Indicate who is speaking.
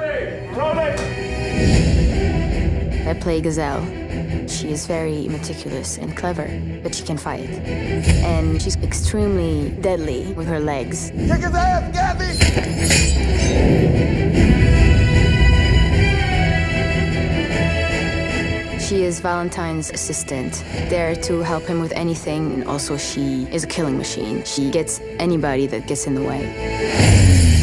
Speaker 1: I play Gazelle. She is very meticulous and clever, but she can fight. And she's extremely deadly with her legs.
Speaker 2: Kick his ass, Gabby!
Speaker 1: She is Valentine's assistant, there to help him with anything, and also she is a killing machine. She gets anybody that gets in the way.